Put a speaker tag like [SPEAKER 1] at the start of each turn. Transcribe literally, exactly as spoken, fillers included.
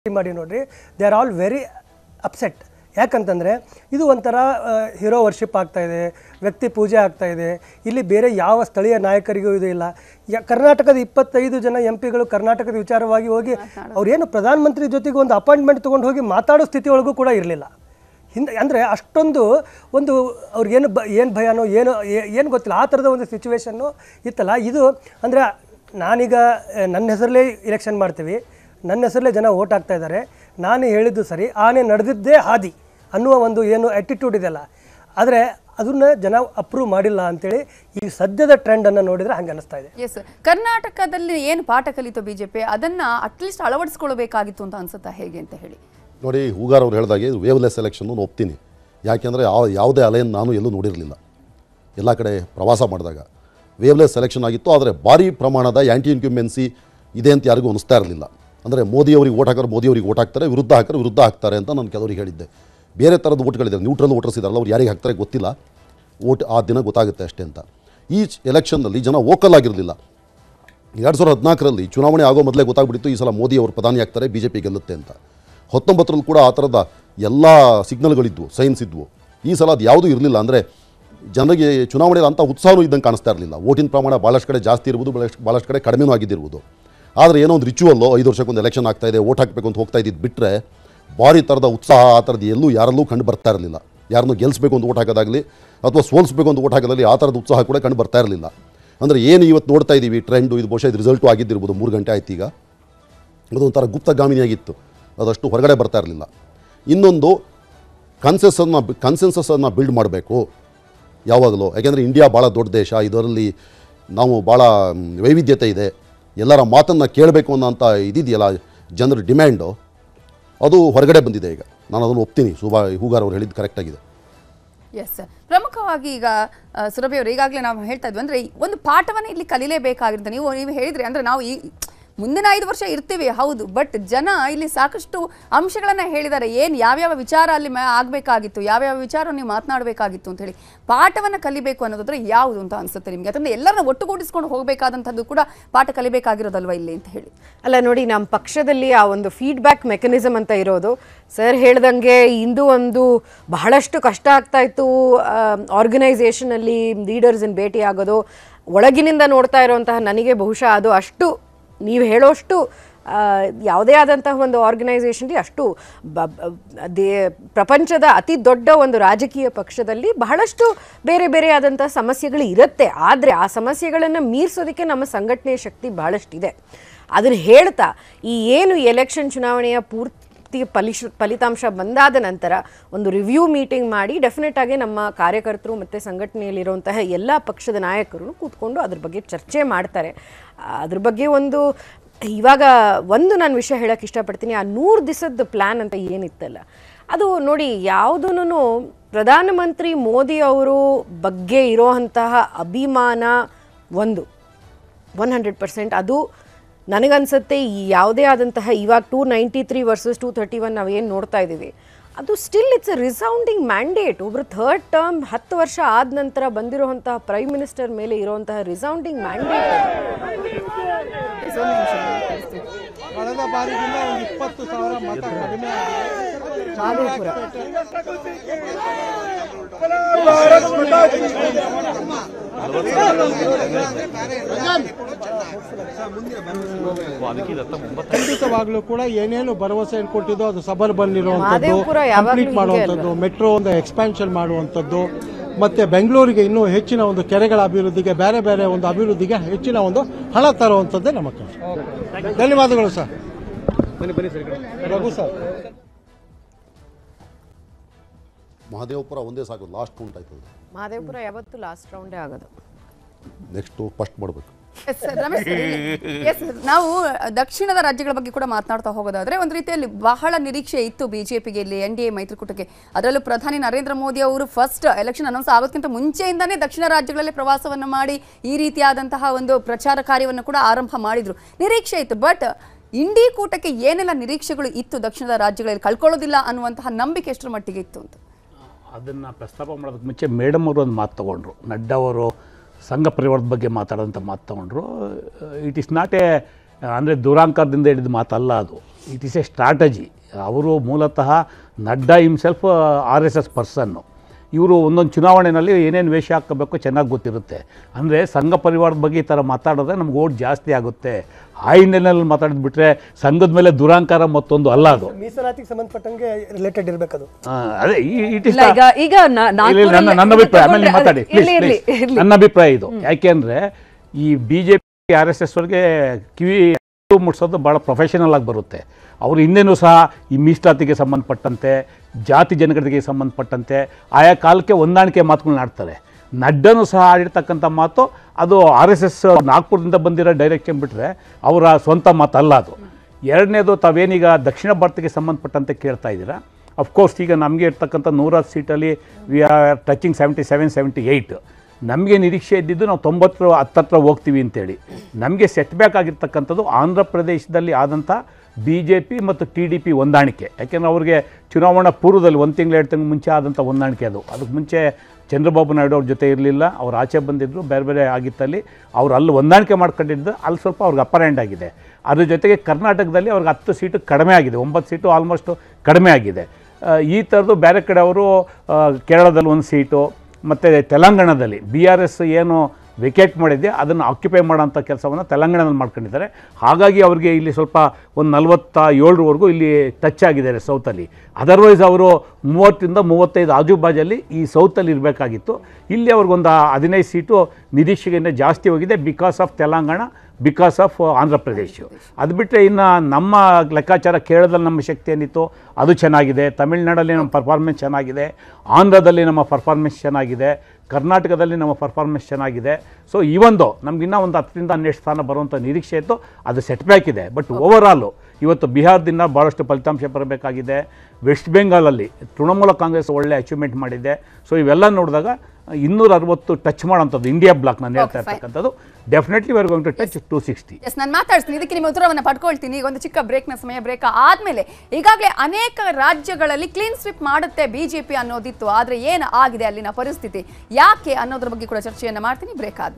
[SPEAKER 1] ಮಾಡಿ ನೋಡ್ರಿ they are all very upset. ಯಾಕಂತಂದರೆ ಇದು ಒಂಥರ ಹೀರೋ ವರ್ಷಿಪ್ ಆಗ್ತಾಯಿದೆ, ವ್ಯಕ್ತಿ ಪೂಜೆ ಆಗ್ತಾಯಿದೆ. ಇಲ್ಲಿ ಬೇರೆ ಯಾವ ಸ್ಥಳೀಯ ನಾಯಕರಿಗೂ ಇದು ಇಲ್ಲ. ಯ ಕರ್ನಾಟಕದ ಇಪ್ಪತ್ತೈದು ಜನ ಎಂ ಪಿಗಳು ಕರ್ನಾಟಕದ ವಿಚಾರವಾಗಿ ಹೋಗಿ ಅವ್ರೇನು ಪ್ರಧಾನಮಂತ್ರಿ ಜೊತೆಗೆ ಒಂದು ಅಪಾಯಿಂಟ್ಮೆಂಟ್ ತೊಗೊಂಡು ಹೋಗಿ ಮಾತಾಡೋ ಸ್ಥಿತಿಯೊಳಗೂ ಕೂಡ ಇರಲಿಲ್ಲ. ಹಿಂದೆ ಅಂದರೆ ಅಷ್ಟೊಂದು ಒಂದು ಅವ್ರಿಗೇನು ಬ ಏನು ಭಯನೋ ಏನೋ ಏನು ಗೊತ್ತಿಲ್ಲ, ಆ ಥರದ ಒಂದು ಸಿಚುವೇಶನ್ನು ಇತ್ತಲ್ಲ. ಇದು ಅಂದರೆ ನಾನೀಗ ನನ್ನ ಹೆಸರಲ್ಲೇ ಇಲೆಕ್ಷನ್ ಮಾಡ್ತೀವಿ, ನನ್ನ ಹೆಸರಲ್ಲೇ ಜನ ಓಟ್ ಹಾಕ್ತಾ ಇದ್ದಾರೆ, ನಾನು ಹೇಳಿದ್ದು ಸರಿ, ಆನೆ ನಡೆದಿದ್ದೇ ಹಾದಿ ಅನ್ನುವ ಒಂದು ಏನು ಆ್ಯಟಿಟ್ಯೂಡ್ ಇದೆಯಲ್ಲ, ಆದರೆ ಅದನ್ನು ಜನ ಅಪ್ರೂವ್ ಮಾಡಿಲ್ಲ ಅಂತೇಳಿ ಈ ಸದ್ಯದ ಟ್ರೆಂಡನ್ನು ನೋಡಿದರೆ ಹಂಗೆ ಅನ್ನಿಸ್ತಾ ಇದೆ.
[SPEAKER 2] ಎಸ್, ಕರ್ನಾಟಕದಲ್ಲಿ ಏನು ಪಾಠ ಕಲಿತು ಬಿ ಜೆ ಪಿ, ಅದನ್ನು ಅಟ್ಲೀಸ್ಟ್ ಅಳವಡಿಸ್ಕೊಳ್ಬೇಕಾಗಿತ್ತು ಅಂತ ಅನ್ಸುತ್ತಾ ಹೇಗೆ ಅಂತ ಹೇಳಿ
[SPEAKER 3] ನೋಡಿ. ಹೂಗಾರ್ ಅವ್ರು ಹೇಳಿದಾಗೆ ವೇವ್ಲೆಸ್ ಎಲೆಕ್ಷನ್ನು ಒಪ್ತೀನಿ. ಯಾಕೆಂದರೆ ಯಾವ ಯಾವುದೇ ಅಲೆಯನ್ನು ನಾನು ಎಲ್ಲೂ ನೋಡಿರಲಿಲ್ಲ. ಎಲ್ಲ ಕಡೆ ಪ್ರವಾಸ ಮಾಡಿದಾಗ ವೇವ್ಲೆಸ್ ಎಲೆಕ್ಷನ್ ಆಗಿತ್ತು. ಆದರೆ ಭಾರಿ ಪ್ರಮಾಣದ ಆ್ಯಂಟಿ ಇನ್ಕ್ಯುಮೆನ್ಸಿ ಇದೆ ಅಂತ ಯಾರಿಗೂ ಅನಿಸ್ತಾ ಇರಲಿಲ್ಲ. ಅಂದರೆ ಮೋದಿಯವ್ರಿಗೆ ಓಟ್ ಹಾಕೋರು ಮೋದಿಯವ್ರಿಗೆ ಓಟ್ ಹಾಕ್ತಾರೆ, ವಿರುದ್ಧ ಹಾಕೋರು ವಿರುದ್ಧ ಹಾಕ್ತಾರೆ ಅಂತ ನಾನು ಕೆಲವರಿಗೆ ಹೇಳಿದ್ದೆ. ಬೇರೆ ಥರದ ಓಟ್ಗಳಿದ್ದಾರೆ, ನ್ಯೂಟ್ರಲ್ ವೋಟರ್ಸ್ ಇದ್ದಾರಲ್ಲ, ಅವ್ರು ಯಾರಿಗೆ ಹಾಕ್ತಾರೆ ಗೊತ್ತಿಲ್ಲ, ಓಟ್ ಆ ದಿನ ಗೊತ್ತಾಗುತ್ತೆ ಅಷ್ಟೇ ಅಂತ. ಈ ಎಲೆಕ್ಷನ್ನಲ್ಲಿ ಜನ ವೋಕಲ್ ಆಗಿರಲಿಲ್ಲ. ಎರಡು ಸಾವಿರದ ಹದಿನಾಲ್ಕರಲ್ಲಿ ಚುನಾವಣೆ ಆಗೋ ಮೊದಲೇ ಗೊತ್ತಾಗ್ಬಿಟ್ಟಿತ್ತು ಈ ಸಲ ಮೋದಿ ಅವರು ಪ್ರಧಾನಿ ಆಗ್ತಾರೆ, ಬಿ ಜೆ ಪಿ ಗೆಲ್ಲುತ್ತೆ ಅಂತ. ಹತ್ತೊಂಬತ್ತರಲ್ಲಿ ಕೂಡ ಆ ಥರದ ಎಲ್ಲ ಸಿಗ್ನಲ್ಗಳಿದ್ವು, ಸೈನ್ಸ್ ಇದ್ವು. ಈ ಸಲ ಅದು ಯಾವುದೂ ಇರಲಿಲ್ಲ. ಅಂದರೆ ಜನರಿಗೆ ಚುನಾವಣೆಯಲ್ಲಿ ಅಂಥ ಉತ್ಸಾಹವೂ ಇದ್ದಂಗೆ ಕಾಣಿಸ್ತಾ ಇರಲಿಲ್ಲ. ಓಟಿನ ಪ್ರಮಾಣ ಭಾಳಷ್ಟು ಕಡೆ ಜಾಸ್ತಿ ಇರ್ಬೋದು, ಭಾಳಷ್ಟು ಭಾಳಷ್ಟು ಕಡೆ ಕಡಿಮೆನೂ ಆಗಿದ್ದಿರ್ಬೋದು. ಆದರೆ ಏನೋ ಒಂದು ರಿಚುವಲ್ಲು, ಐದು ವರ್ಷಕ್ಕೊಂದು ಎಲೆಕ್ಷನ್ ಆಗ್ತಾಯಿದೆ, ಓಟ್ ಹಾಕಬೇಕು ಅಂತ ಹೋಗ್ತಾ ಇದ್ದಿದ್ದು ಬಿಟ್ಟರೆ ಭಾರಿ ಥರದ ಉತ್ಸಾಹ ಆ ಥರದ್ದು ಎಲ್ಲೂ ಯಾರಲ್ಲೂ ಕಂಡು ಬರ್ತಾ ಇರಲಿಲ್ಲ. ಯಾರನ್ನೂ ಗೆಲ್ಲಿಸ್ಬೇಕು ಅಂತ ಓಟ್ ಹಾಕೋದಾಗಲಿ ಅಥವಾ ಸೋಲಿಸ್ಬೇಕು ಅಂತ ಓಟ್ ಹಾಕೋದಾಗಲಿ ಆ ಥರದ ಉತ್ಸಾಹ ಕೂಡ ಕಂಡು ಬರ್ತಾ ಇರಲಿಲ್ಲ. ಅಂದರೆ ಏನು ಇವತ್ತು ನೋಡ್ತಾ ಇದ್ದೀವಿ ಟ್ರೆಂಡು, ಇದು ಬಹುಶಃ ಇದು ರಿಸಲ್ಟು ಆಗಿದ್ದಿರ್ಬೋದು. ಮೂರು ಗಂಟೆ ಆಯ್ತು ಈಗ. ಅದೊಂಥರ ಗುಪ್ತಗಾಮಿನಿಯಾಗಿತ್ತು, ಅದಷ್ಟು ಹೊರಗಡೆ ಬರ್ತಾ ಇರಲಿಲ್ಲ. ಇನ್ನೊಂದು ಕನ್ಸೆನ್ಸನ್ನು ಕನ್ಸೆನ್ಸಸ್ಸನ್ನು ಬಿಲ್ಡ್ ಮಾಡಬೇಕು ಯಾವಾಗಲೂ. ಯಾಕೆಂದರೆ ಇಂಡಿಯಾ ಭಾಳ ದೊಡ್ಡ ದೇಶ, ಇದರಲ್ಲಿ ನಾವು ಭಾಳ ವೈವಿಧ್ಯತೆ ಇದೆ, ಎಲ್ಲರ ಮಾತನ್ನು ಕೇಳಬೇಕು ಅನ್ನೋಂಥ ಇದಿದೆಯಲ್ಲ ಜನರ ಡಿಮ್ಯಾಂಡು, ಅದು ಹೊರಗಡೆ ಬಂದಿದೆ ಈಗ. ನಾನು ಅದನ್ನು ಒಪ್ತೀನಿ. ಸುಭಾ ಹೂಗಾರ್ ಅವರು ಹೇಳಿದ್ದು ಕರೆಕ್ಟಾಗಿದೆ.
[SPEAKER 2] ಎಸ್, ಪ್ರಮುಖವಾಗಿ ಈಗ ಸುರಭಿ ಅವರು ಈಗಾಗಲೇ ನಾವು ಹೇಳ್ತಾ ಇದ್ವಿ, ಅಂದರೆ ಒಂದು ಪಾಠವನ್ನು ಇಲ್ಲಿ ಕಲಿಲೇಬೇಕಾಗಿರುತ್ತೆ. ನೀವು ನೀವು ಹೇಳಿದ್ರಿ, ಅಂದರೆ ನಾವು ಈ ಮುಂದಿನ ಐದು ವರ್ಷ ಇರ್ತೀವಿ ಹೌದು, ಬಟ್ ಜನ ಇಲ್ಲಿ ಸಾಕಷ್ಟು ಅಂಶಗಳನ್ನು ಹೇಳಿದ್ದಾರೆ. ಏನು ಯಾವ್ಯಾವ ವಿಚಾರ ಅಲ್ಲಿ ಆಗಬೇಕಾಗಿತ್ತು, ಯಾವ್ಯಾವ ವಿಚಾರ ನೀವು ಮಾತನಾಡಬೇಕಾಗಿತ್ತು ಅಂತ ಹೇಳಿ ಪಾಠವನ್ನು ಕಲಿಬೇಕು ಅನ್ನೋದಾದ್ರೆ ಯಾವುದು ಅಂತ ಅನ್ಸುತ್ತೆ ನಿಮಗೆ? ಯಾಕಂದರೆ ಎಲ್ಲರನ್ನ ಒಟ್ಟುಗೂಡಿಸ್ಕೊಂಡು ಹೋಗಬೇಕಾದಂಥದ್ದು ಕೂಡ ಪಾಠ ಕಲಿಬೇಕಾಗಿರೋದಲ್ವ ಇಲ್ಲಿ ಅಂತ ಹೇಳಿ.
[SPEAKER 4] ಅಲ್ಲ ನೋಡಿ, ನಮ್ಮ ಪಕ್ಷದಲ್ಲಿ ಆ ಒಂದು ಫೀಡ್ಬ್ಯಾಕ್ ಮೆಕ್ಯಾನಿಸಮ್ ಅಂತ ಇರೋದು, ಸರ್ ಹೇಳ್ದಂಗೆ ಇಂದು ಒಂದು ಬಹಳಷ್ಟು ಕಷ್ಟ ಆಗ್ತಾ ಇತ್ತು ಆರ್ಗನೈಸೇಷನಲ್ಲಿ ಲೀಡರ್ಸನ್ನು ಭೇಟಿ ಆಗೋದು. ಒಳಗಿನಿಂದ ನೋಡ್ತಾ ಇರೋಂತಹ ನನಗೆ ಬಹುಶಃ ಅದು ಅಷ್ಟು ನೀವು ಹೇಳೋಷ್ಟು ಯಾವುದೇ ಆದಂತಹ ಒಂದು ಆರ್ಗನೈಸೇಷನ್ಗೆ ಅಷ್ಟು ಬ ದೇ ಪ್ರಪಂಚದ ಅತಿ ದೊಡ್ಡ ಒಂದು ರಾಜಕೀಯ ಪಕ್ಷದಲ್ಲಿ ಬಹಳಷ್ಟು ಬೇರೆ ಬೇರೆ ಆದಂಥ ಸಮಸ್ಯೆಗಳು ಇರುತ್ತೆ. ಆದರೆ ಆ ಸಮಸ್ಯೆಗಳನ್ನು ಮೀರಿಸೋದಕ್ಕೆ ನಮ್ಮ ಸಂಘಟನೆಯ ಶಕ್ತಿ ಬಹಳಷ್ಟಿದೆ. ಅದನ್ನು ಹೇಳ್ತಾ ಈ ಏನು ಎಲೆಕ್ಷನ್ ಚುನಾವಣೆಯ ಪೂರ್ತಿ ಫಲಿಶ ಫಲಿತಾಂಶ ಬಂದಾದ ನಂತರ ಒಂದು ರಿವ್ಯೂ ಮೀಟಿಂಗ್ ಮಾಡಿ ಡೆಫಿನೆಟ್ ಆಗಿ ನಮ್ಮ ಕಾರ್ಯಕರ್ತರು ಮತ್ತು ಸಂಘಟನೆಯಲ್ಲಿರುವಂತಹ ಎಲ್ಲ ಪಕ್ಷದ ನಾಯಕರು ಕೂತ್ಕೊಂಡು ಅದ್ರ ಬಗ್ಗೆ ಚರ್ಚೆ ಮಾಡ್ತಾರೆ. ಅದ್ರ ಬಗ್ಗೆ ಒಂದು ಇವಾಗ ಒಂದು ನಾನು ವಿಷಯ ಹೇಳೋಕ್ಕೆ ಇಷ್ಟಪಡ್ತೀನಿ. ಆ ನೂರು ದಿವಸದ ಪ್ಲ್ಯಾನ್ ಅಂತ ಏನಿತ್ತಲ್ಲ, ಅದು ನೋಡಿ ಯಾವುದೂ ಪ್ರಧಾನಮಂತ್ರಿ ಮೋದಿ ಅವರು ಬಗ್ಗೆ ಇರೋವಂತಹ ಅಭಿಮಾನ ಒಂದು ಒನ್ ಹಂಡ್ರೆಡ್ ಪರ್ಸೆಂಟ್ ಅದು ನನಗನ್ಸುತ್ತೆ. ಈ ಯಾವುದೇ ಆದಂತಹ ಇವಾಗ two ninety three versus two thirty one ನಾವೇನು ನೋಡ್ತಾ ಇದ್ದೀವಿ, ಅದು still it's a resounding mandate. ಒಬ್ಬರು ಥರ್ಡ್ ಟರ್ಮ್ ಹತ್ತು ವರ್ಷ ಆದ ನಂತರ ಬಂದಿರುವಂತಹ ಪ್ರೈಮ್ ಮಿನಿಸ್ಟರ್ ಮೇಲೆ ಇರುವಂತಹ ರಿಸೌಂಡಿಂಗ್ ಮ್ಯಾಂಡೇಟ್.
[SPEAKER 5] ಕಳೆದ ಬಾರಿಗಿಂತ ಒಂದು ಇಪ್ಪತ್ತು ಸಾವಿರ ಮತ ಕಡಿಮೆ ಖಂಡಿತವಾಗ್ಲೂ ಕೂಡ ಏನೇನು ಭರವಸೆ ಕೊಟ್ಟಿದ್ದು ಅದು ಸಬರ್ ಬಂದಿರುವಂಥದ್ದು, ಕಂಪ್ಲೀಟ್ ಮಾಡುವಂಥದ್ದು, ಮೆಟ್ರೋ ಒಂದು ಎಕ್ಸ್ಪ್ಯಾನ್ಷನ್ ಮಾಡುವಂಥದ್ದು, ಮತ್ತು ಬೆಂಗಳೂರಿಗೆ ಇನ್ನೂ ಹೆಚ್ಚಿನ ಒಂದು ಕೆರೆಗಳ ಅಭಿವೃದ್ಧಿಗೆ, ಬೇರೆ ಬೇರೆ ಒಂದು ಅಭಿವೃದ್ಧಿಗೆ ಹೆಚ್ಚಿನ ಒಂದು ಹಣ ತರುವಂಥದ್ದೇ ನಮ್ಮ ಕೆಲಸ. ಧನ್ಯವಾದಗಳು ಸರ್. ಬನ್ನಿ ಬನ್ನಿ ಸರ್, ರಘು ಸರ್.
[SPEAKER 3] ಮಹದೇವಪುರ ಒಂದೇ ಸಾಕು, ಲಾಸ್ಟ್ ಕೌಂಟ್ ಆಯ್ತದೆ.
[SPEAKER 4] ಮಹದೇವಪುರ ಯಾವತ್ತು ಲಾಸ್ಟ್ ರೌಂಡೇ ಆಗೋದು,
[SPEAKER 3] ನೆಕ್ಸ್ಟು ಫಸ್ಟ್ ಮಾಡಬೇಕು.
[SPEAKER 2] ಎಸ್, ನಾವು ದಕ್ಷಿಣದ ರಾಜ್ಯಗಳ ಬಗ್ಗೆ ಕೂಡ ಮಾತನಾಡ್ತಾ ಹೋಗೋದಾದ್ರೆ ಒಂದು ರೀತಿಯಲ್ಲಿ ಬಹಳ ನಿರೀಕ್ಷೆ ಇತ್ತು ಬಿಜೆಪಿಗೆ ಇಲ್ಲಿ ಎನ್ ಡಿ ಎ ಮೈತ್ರಿಕೂಟಕ್ಕೆ. ಅದರಲ್ಲೂ ಪ್ರಧಾನಿ ನರೇಂದ್ರ ಮೋದಿ ಅವರು ಫಸ್ಟ್ ಎಲೆಕ್ಷನ್ ಅನೌನ್ಸ್ ಆಗೋದಕ್ಕಿಂತ ಮುಂಚೆಯಿಂದಾನೇ ದಕ್ಷಿಣ ರಾಜ್ಯಗಳಲ್ಲಿ ಪ್ರವಾಸವನ್ನು ಮಾಡಿ ಈ ರೀತಿಯಾದಂತಹ ಒಂದು ಪ್ರಚಾರ ಕಾರ್ಯವನ್ನು ಕೂಡ ಆರಂಭ ಮಾಡಿದ್ರು. ನಿರೀಕ್ಷೆ ಇತ್ತು, ಬಟ್ ಇಂಡಿ ಕೂಟಕ್ಕೆ ಏನೆಲ್ಲ ನಿರೀಕ್ಷೆಗಳು ಇತ್ತು ದಕ್ಷಿಣದ ರಾಜ್ಯಗಳಲ್ಲಿ ಕಳ್ಕೊಳ್ಳೋದಿಲ್ಲ ಅನ್ನುವಂತಹ ನಂಬಿಕೆ ಎಷ್ಟರ ಮಟ್ಟಿಗೆ ಇತ್ತು ಅಂತ
[SPEAKER 6] ಅದನ್ನು ಪ್ರಸ್ತಾಪ ಮಾಡೋದಕ್ಕೆ ಮುಂಚೆ ಮೇಡಮ್ ಅವರು ಒಂದು ಮಾತು ತೊಗೊಂಡ್ರು. ನಡ್ಡಾ ಅವರು ಸಂಘ ಪರಿವಾರದ ಬಗ್ಗೆ ಮಾತಾಡೋಂಥ ಮಾತು ತೊಗೊಂಡ್ರು. ಇಟ್ ಈಸ್ ನಾಟ್ ಎ ಅಂದರೆ ದುರಾಂಕಾರದಿಂದ ಹಿಡಿದ ಮಾತಲ್ಲ ಅದು. It is a strategy. ಅವರು ಮೂಲತಃ Nadda himself R S S ಪರ್ಸನ್ನು. ಇವರು ಒಂದೊಂದು ಚುನಾವಣೆಯಲ್ಲಿ ಏನೇನು ವೇಷ ಹಾಕಬೇಕು ಚೆನ್ನಾಗಿ ಗೊತ್ತಿರುತ್ತೆ. ಅಂದರೆ ಸಂಘ ಪರಿವಾರದ ಬಗ್ಗೆ ಈ ಥರ ಮಾತಾಡಿದ್ರೆ ನಮ್ಗೆ ಓಟ್ ಜಾಸ್ತಿ ಆಗುತ್ತೆ. ಆ ಹಿನ್ನೆಲೆಯಲ್ಲಿ ಮಾತಾಡಿದ್ಬಿಟ್ರೆ ಸಂಘದ ಮೇಲೆ ದುರಾಂಕಾರ ಮತ್ತೊಂದು ಅಲ್ಲ ಅದು.
[SPEAKER 1] ಮೀಸಲಾತಿಗೆ ಸಂಬಂಧಪಟ್ಟಂಗೆ ರಿಲೇಟೆಡ್ ಇರಬೇಕದು.
[SPEAKER 6] ಅದೇ ಇಟ್ ಇಸ್
[SPEAKER 4] ಈಗ ಈಗ ನಾ-
[SPEAKER 6] ನನ್ನ ನನ್ನ ಅಭಿಪ್ರಾಯ. ಆಮೇಲೆ ನೀವು ಮಾತಾಡಿ
[SPEAKER 4] ಇರ್ಲಿ, ಇರ್ಲಿ, ಇರ್ಲಿ.
[SPEAKER 6] ನನ್ನ ಅಭಿಪ್ರಾಯ ಇದು. ಯಾಕೆಂದರೆ ಈ B J P R S S ಅವ್ರಿಗೆ ಕಿವಿ ಮುಟ್ಸೋದು ಭಾಳ ಪ್ರೊಫೆಷನಲ್ ಆಗಿ ಬರುತ್ತೆ. ಅವರು ಹಿಂದೆನೂ ಸಹ ಈ ಮೀಸಲಾತಿಗೆ ಸಂಬಂಧಪಟ್ಟಂತೆ, ಜಾತಿ ಜನಗಣತಿಗೆ ಸಂಬಂಧಪಟ್ಟಂತೆ ಆಯಾ ಕಾಲಕ್ಕೆ ಹೊಂದಾಣಿಕೆ ಮಾತುಗಳನ್ನ ಆಡ್ತಾರೆ. ನಡ್ಡನೂ ಸಹ ಆಡಿರ್ತಕ್ಕಂಥ ಮಾತು ಅದು ಆರ್ ಎಸ್ ಎಸ್ ನಾಗ್ಪುರದಿಂದ ಬಂದಿರೋ ಡೈರೆಕ್ಷನ್ ಬಿಟ್ಟರೆ ಅವರ ಸ್ವಂತ ಮಾತಲ್ಲ ಅದು. ಎರಡನೇದು, ತಾವೇನೀಗ ದಕ್ಷಿಣ ಭಾರತಕ್ಕೆ ಸಂಬಂಧಪಟ್ಟಂತೆ ಕೇಳ್ತಾ ಇದ್ದೀರಾ. ಅಫ್ಕೋರ್ಸ್ ಈಗ ನಮಗೆ ಇರ್ತಕ್ಕಂಥ ನೂರಾರು ಸೀಟಲ್ಲಿ we are touching seventy seven seventy eight. ನಮಗೆ ನಿರೀಕ್ಷೆ ಇದ್ದಿದ್ದು ನಾವು ತೊಂಬತ್ತರ ಹತ್ತತ್ರ ಹೋಗ್ತೀವಿ ಅಂತೇಳಿ. ನಮಗೆ ಸೆಟ್ ಬ್ಯಾಕ್ ಆಗಿರ್ತಕ್ಕಂಥದ್ದು ಆಂಧ್ರ ಪ್ರದೇಶದಲ್ಲಿ ಆದಂಥ ಬಿ ಜೆ ಪಿ ಮತ್ತು ಟಿ ಡಿ ಪಿ ಹೊಂದಾಣಿಕೆ. ಯಾಕೆಂದರೆ ಅವ್ರಿಗೆ ಚುನಾವಣಾ ಪೂರ್ವದಲ್ಲಿ ಒಂದು ತಿಂಗಳು ಎರಡು ತಿಂಗಳು ಮುಂಚೆ ಆದಂಥ ಹೊಂದಾಣಿಕೆ ಅದು. ಅದಕ್ಕೆ ಮುಂಚೆ ಚಂದ್ರಬಾಬು ನಾಯ್ಡು ಅವ್ರ ಜೊತೆ ಇರಲಿಲ್ಲ, ಅವ್ರು ಆಚೆ ಬಂದಿದ್ದರು, ಬೇರೆ ಬೇರೆ ಆಗಿತ್ತಲ್ಲಿ ಅವ್ರು ಅಲ್ಲಿ ಹೊಂದಾಣಿಕೆ ಮಾಡ್ಕೊಂಡಿದ್ದು ಅಲ್ಲಿ ಸ್ವಲ್ಪ ಅವ್ರಿಗೆ ಅಪ್ಪರ್ ಹ್ಯಾಂಡ್ ಆಗಿದೆ. ಅದ್ರ ಜೊತೆಗೆ ಕರ್ನಾಟಕದಲ್ಲಿ ಅವ್ರಿಗೆ ಹತ್ತು ಸೀಟು ಕಡಿಮೆ ಆಗಿದೆ, ಒಂಬತ್ತು ಸೀಟು ಆಲ್ಮೋಸ್ಟು ಕಡಿಮೆ ಆಗಿದೆ. ಈ ಥರದ್ದು ಬೇರೆ ಕಡೆ ಅವರು ಕೇರಳದಲ್ಲಿ ಒಂದು ಸೀಟು ಮತ್ತು ತೆಲಂಗಾಣದಲ್ಲಿ ಬಿ ಆರ್ ಎಸ್ ಏನು ವೆಕೇಟ್ ಮಾಡಿದೆ ಅದನ್ನು ಆಕ್ಯುಪೈ ಮಾಡೋಂಥ ಕೆಲಸವನ್ನು ತೆಲಂಗಾಣದಲ್ಲಿ ಮಾಡ್ಕೊಂಡಿದ್ದಾರೆ. ಹಾಗಾಗಿ ಅವರಿಗೆ ಇಲ್ಲಿ ಸ್ವಲ್ಪ ಒಂದು ನಲ್ವತ್ತ ಏಳರವರೆಗೂ ಇಲ್ಲಿ ಟಚ್ ಆಗಿದ್ದಾರೆ ಸೌತಲ್ಲಿ. ಅದರ್ವೈಸ್ ಅವರು ಮೂವತ್ತರಿಂದ ಮೂವತ್ತೈದು ಆಜುಬಾಜಲ್ಲಿ ಈ ಸೌತಲ್ಲಿ ಇರಬೇಕಾಗಿತ್ತು. ಇಲ್ಲಿ ಅವ್ರಿಗೊಂದು ಹದಿನೈದು ಸೀಟು ನಿರೀಕ್ಷೆಗಿಂತ ಜಾಸ್ತಿ ಹೋಗಿದೆ because of Telangana, because of Andhra Pradesh. ಅದು ಬಿಟ್ಟರೆ ಇನ್ನು ನಮ್ಮ ಲೆಕ್ಕಾಚಾರ ಕೇರಳದಲ್ಲಿ ನಮ್ಮ ಶಕ್ತಿ ಏನಿತ್ತು ಅದು ಚೆನ್ನಾಗಿದೆ, ತಮಿಳ್ನಾಡಲ್ಲಿ ನಮ್ಮ ಪರ್ಫಾರ್ಮೆನ್ಸ್ ಚೆನ್ನಾಗಿದೆ, ಆಂಧ್ರದಲ್ಲಿ ನಮ್ಮ ಪರ್ಫಾರ್ಮೆನ್ಸ್ ಚೆನ್ನಾಗಿದೆ, ಕರ್ನಾಟಕದಲ್ಲಿ ನಮ್ಮ ಪರ್ಫಾರ್ಮೆನ್ಸ್ ಚೆನ್ನಾಗಿದೆ. ಸೊ ಈ ಒಂದು ನಮಗಿನ್ನ ಒಂದು ಹತ್ತರಿಂದ ಹನ್ನೆರಡು ಸ್ಥಾನ ಬರುವಂಥ ನಿರೀಕ್ಷೆ ಇತ್ತು, ಅದು ಸೆಟ್ ಬ್ಯಾಕ್ ಇದೆ. ಬಟ್ ಓವರಾಲು ಇವತ್ತು ಬಿಹಾರದಿಂದ ಭಾಳಷ್ಟು ಫಲಿತಾಂಶ ಬರಬೇಕಾಗಿದೆ. ವೆಸ್ಟ್ ಬೆಂಗಾಲಲ್ಲಿ ತೃಣಮೂಲ ಕಾಂಗ್ರೆಸ್ ಒಳ್ಳೆ ಅಚೀವ್ಮೆಂಟ್ ಮಾಡಿದೆ. ಸೊ ಇವೆಲ್ಲ ನೋಡಿದಾಗ ಇನ್ನೂರ ಅರವತ್ತು ಟಚ್ ಮಾಡೋಂಥದ್ದು ಇಂಡಿಯಾ ಬ್ಲಾಕ್ ನಾನು ಹೇಳ್ತಾ ಇರ್ತಕ್ಕಂಥದ್ದು definitely we are going to touch two sixty.
[SPEAKER 2] Yes, ನಾನು ಮಾತಾಡ್ತೀನಿ, ಇದಕ್ಕೆ ನಿಮ್ಮ ಉತ್ತರವನ್ನು ಪಡ್ಕೊಳ್ತೀನಿ. ಈಗ ಒಂದು ಚಿಕ್ಕ ಬ್ರೇಕ್ನ ಸಮಯ. ಬ್ರೇಕ್ ಆದಮೇಲೆ ಈಗಾಗಲೇ ಅನೇಕ ರಾಜ್ಯಗಳಲ್ಲಿ ಕ್ಲೀನ್ ಸ್ವೀಪ್ ಮಾಡುತ್ತೆ ಬಿಜೆಪಿ ಅನ್ನೋದಿತ್ತು. ಆದರೆ ಏನು ಆಗಿದೆ ಅಲ್ಲಿನ ಪರಿಸ್ಥಿತಿ, ಯಾಕೆ ಅನ್ನೋದ್ರ ಬಗ್ಗೆ ಕೂಡ ಚರ್ಚೆಯನ್ನು ಮಾಡ್ತೀನಿ ಬ್ರೇಕ್ ಆದ್ಮೇಲೆ.